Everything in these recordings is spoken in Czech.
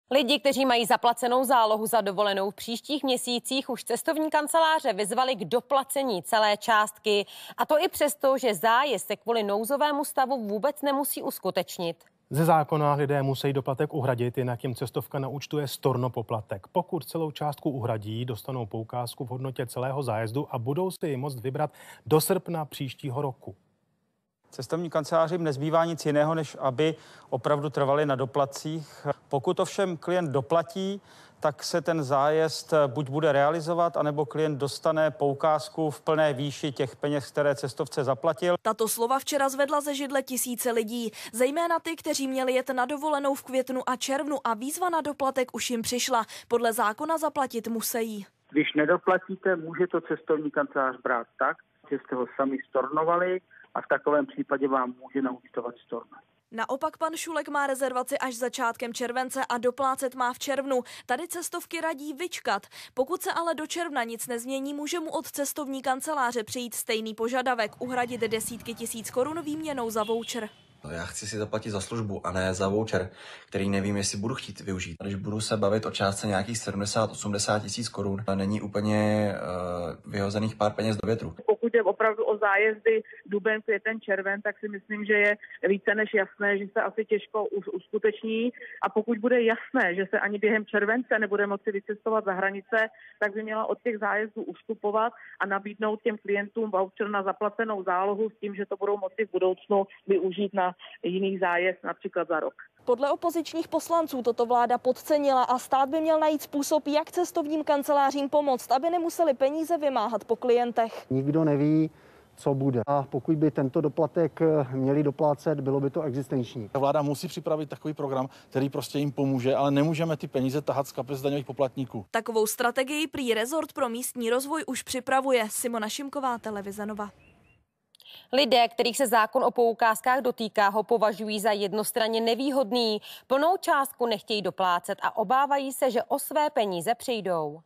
Lidi, kteří mají zaplacenou zálohu za dovolenou v příštích měsících, už cestovní kanceláře vyzvali k doplacení celé částky. A to i přesto, že zájezd se kvůli nouzovému stavu vůbec nemusí uskutečnit. Ze zákona lidé musí doplatek uhradit, jinak jim cestovka naúčtuje stornopoplatek. Pokud celou částku uhradí, dostanou poukázku v hodnotě celého zájezdu a budou si ji moct vybrat do srpna příštího roku. Cestovní kancelářím nezbývá nic jiného, než aby opravdu trvali na doplatcích. Pokud ovšem klient doplatí, tak se ten zájezd buď bude realizovat, anebo klient dostane poukázku v plné výši těch peněz, které cestovce zaplatil. Tato slova včera zvedla ze židle tisíce lidí, zejména ty, kteří měli jet na dovolenou v květnu a červnu a výzva na doplatek už jim přišla. Podle zákona zaplatit musí. Když nedoplatíte, může to cestovní kancelář brát tak, že jste ho sami stornovali a v takovém případě vám může naúčtovat storno. Naopak pan Šulek má rezervaci až začátkem července a doplácet má v červnu. Tady cestovky radí vyčkat. Pokud se ale do června nic nezmění, může mu od cestovní kanceláře přijít stejný požadavek, uhradit desítky tisíc korun výměnou za voucher. Já chci si zaplatit za službu a ne za voucher, který nevím, jestli budu chtít využít. Když budu se bavit o částce nějakých 70-80 tisíc korun, není úplně vyhozených pár peněz do větru. Pokud je opravdu o zájezdy duben, květen, červen, tak si myslím, že je více než jasné, že se asi těžko uskuteční. A pokud bude jasné, že se ani během července nebude moci vycestovat za hranice, tak by měla od těch zájezdů ustupovat a nabídnout těm klientům voucher na zaplacenou zálohu s tím, že to budou moci v budoucnu využít na jiný zájezd, například za rok. Podle opozičních poslanců toto vláda podcenila a stát by měl najít způsob, jak cestovním kancelářím pomoct, aby nemuseli peníze vymáhat po klientech. Nikdo neví, co bude. A pokud by tento doplatek měli doplácet, bylo by to existenční. Vláda musí připravit takový program, který prostě jim pomůže, ale nemůžeme ty peníze tahat z kapes daňových poplatníků. Takovou strategii prý rezort pro místní rozvoj už připravuje. Simona Šimková, Televize Nova. Lidé, kterých se zákon o poukázkách dotýká, ho považují za jednostranně nevýhodný. Plnou částku nechtějí doplácet a obávají se, že o své peníze přijdou.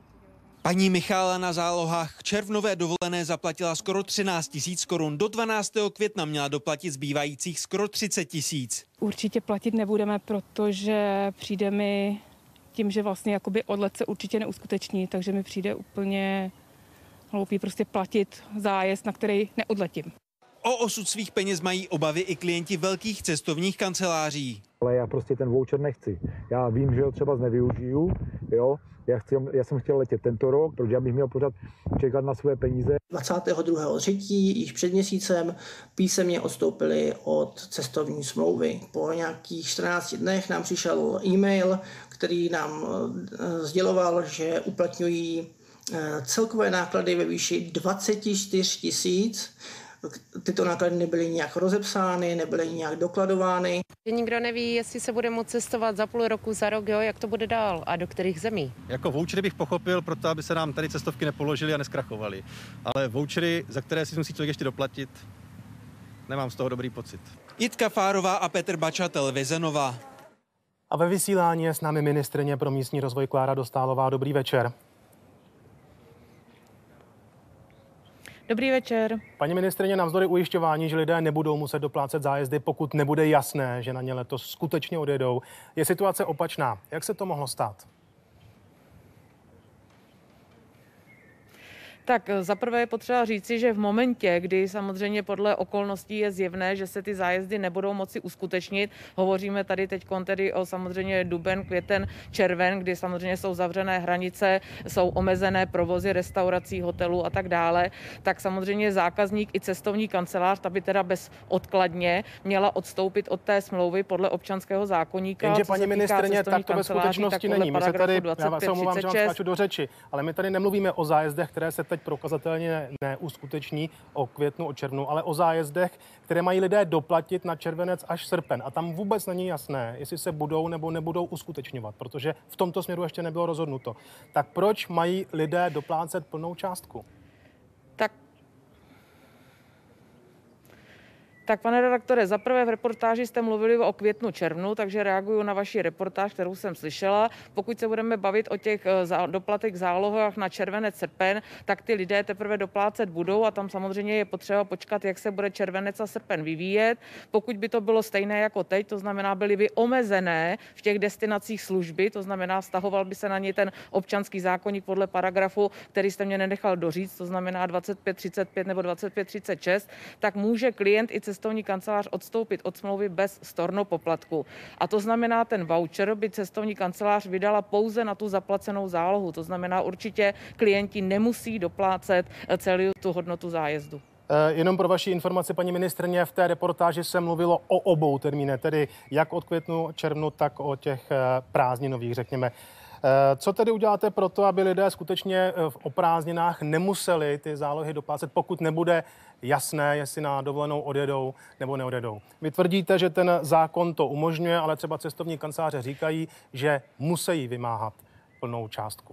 Paní Michála na zálohách k červnové dovolené zaplatila skoro 13 000 korun. Do 12. května měla doplatit zbývajících skoro 30 000. Určitě platit nebudeme, protože přijde mi tím, že vlastně jakoby odlet se určitě neuskuteční, takže mi přijde úplně hloupý prostě platit zájezd, na který neodletím. O osud svých peněz mají obavy i klienti velkých cestovních kanceláří. Ale já prostě ten voucher nechci. Já vím, že ho třeba nevyužiju, jo. Já jsem chtěl letět tento rok, protože já bych měl pořád čekat na své peníze. 22.3. již před měsícem písemně odstoupili od cestovní smlouvy. Po nějakých 14 dnech nám přišel e-mail, který nám sděloval, že uplatňují celkové náklady ve výši 24 000. Tyto náklady nebyly nějak rozepsány, nebyly nějak dokladovány. Nikdo neví, jestli se bude moct cestovat za půl roku, za rok, jo, jak to bude dál a do kterých zemí. Jako vouchery bych pochopil, proto aby se nám tady cestovky nepoložily a neskrachovaly. Ale vouchery, za které si musí člověk ještě doplatit, nemám z toho dobrý pocit. Jitka Fárová a Petr Bača, Televize Nova. A ve vysílání je s námi ministryně pro místní rozvoj Klára Dostálová. Dobrý večer. Dobrý večer. Paní ministryně, navzdory ujišťování, že lidé nebudou muset doplácet zájezdy, pokud nebude jasné, že na ně letos skutečně odjedou, je situace opačná. Jak se to mohlo stát? Tak zaprvé je potřeba říci, že v momentě, kdy samozřejmě podle okolností je zjevné, že se ty zájezdy nebudou moci uskutečnit, hovoříme tady teď tedy o samozřejmě duben, květen, červen, kdy samozřejmě jsou zavřené hranice, jsou omezené provozy restaurací, hotelů a tak dále, tak samozřejmě zákazník i cestovní kancelář, ta by teda bezodkladně měla odstoupit od té smlouvy podle občanského zákoníka. Jenže paní ministryně, tak to ve skutečnosti není. My se tady, já se omlouvám, že vám skáču do řeči, ale my tady nemluvíme o zájezdech, které se teď prokazatelně neuskuteční o květnu, o červnu, ale o zájezdech, které mají lidé doplatit na červenec až srpen. A tam vůbec není jasné, jestli se budou nebo nebudou uskutečňovat, protože v tomto směru ještě nebylo rozhodnuto. Tak proč mají lidé doplácet Tak, pane redaktore, zaprvé v reportáži jste mluvili o květnu, červnu, takže reaguju na vaši reportáž, kterou jsem slyšela. Pokud se budeme bavit o těch doplatech zálohách na červenec, srpen, tak ty lidé teprve doplácet budou a tam samozřejmě je potřeba počkat, jak se bude červenec a srpen vyvíjet. Pokud by to bylo stejné jako teď, to znamená, byly by omezené v těch destinacích služby, to znamená, vztahoval by se na ně ten občanský zákoník podle paragrafu, který jste mě nenechal doříct, to znamená 2535 nebo 2536, tak může klient i cestovní kancelář odstoupit od smlouvy bez stornopoplatku. A to znamená, ten voucher by cestovní kancelář vydala pouze na tu zaplacenou zálohu. To znamená, určitě klienti nemusí doplácet celou tu hodnotu zájezdu. Jenom pro vaši informaci, paní ministryně, v té reportáži se mluvilo o obou termínech, tedy jak od květnu, červnu, tak o těch prázdninových, řekněme. Co tedy uděláte pro to, aby lidé skutečně o prázdninách nemuseli ty zálohy doplácet, pokud nebude jasné, jestli na dovolenou odjedou nebo neodjedou? Vy tvrdíte, že ten zákon to umožňuje, ale třeba cestovní kanceláře říkají, že musí vymáhat plnou částku.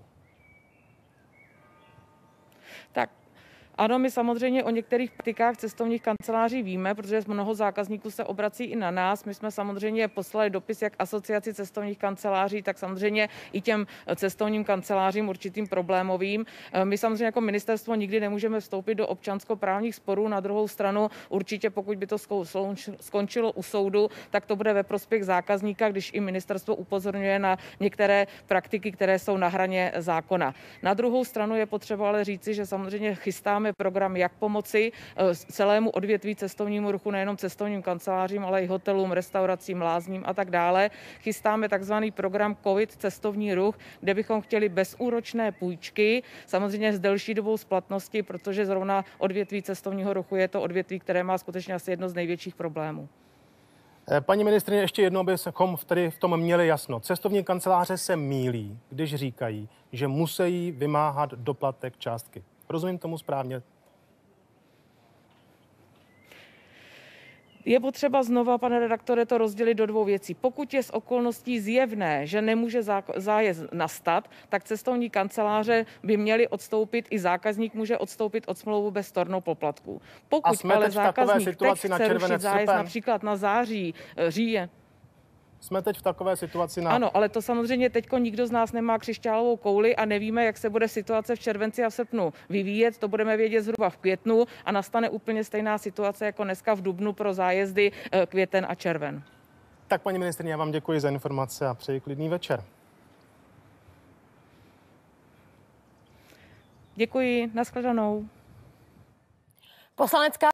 Tak ano, my samozřejmě o některých praktikách cestovních kanceláří víme, protože mnoho zákazníků se obrací i na nás. My jsme samozřejmě poslali dopis jak asociaci cestovních kanceláří, tak samozřejmě i těm cestovním kancelářím určitým problémovým. My samozřejmě jako ministerstvo nikdy nemůžeme vstoupit do občanskoprávních sporů. Na druhou stranu určitě, pokud by to skončilo u soudu, tak to bude ve prospěch zákazníka, když i ministerstvo upozorňuje na některé praktiky, které jsou na hraně zákona. Na druhou stranu je potřeba ale říci, že samozřejmě chystáme program, jak pomoci celému odvětví cestovnímu ruchu, nejenom cestovním kancelářím, ale i hotelům, restauracím, lázním a tak dále. Chystáme takzvaný program COVID cestovní ruch, kde bychom chtěli bezúročné půjčky, samozřejmě s delší dobou splatnosti, protože zrovna odvětví cestovního ruchu je to odvětví, které má skutečně asi jedno z největších problémů. Paní ministryně, ještě jednou bychom tady v tom měli jasno. Cestovní kanceláře se mýlí, když říkají, že musí vymáhat doplatek částky. Rozumím tomu správně? Je potřeba znova, pane redaktore, to rozdělit do dvou věcí. Pokud je z okolností zjevné, že nemůže zájezd nastat, tak cestovní kanceláře by měly odstoupit, i zákazník může odstoupit od smlouvu bez stornopoplatků. Pokud ale zákazník teď chce rušit zájezd například na září, říjen. Jsme teď v takové situaci Ano, ale to samozřejmě teďko nikdo z nás nemá křišťálovou kouli a nevíme, jak se bude situace v červenci a v srpnu vyvíjet. To budeme vědět zhruba v květnu a nastane úplně stejná situace jako dneska v dubnu pro zájezdy květen a červen. Tak, paní ministryně, já vám děkuji za informace a přeji klidný večer. Děkuji, nashledanou. Poslanecká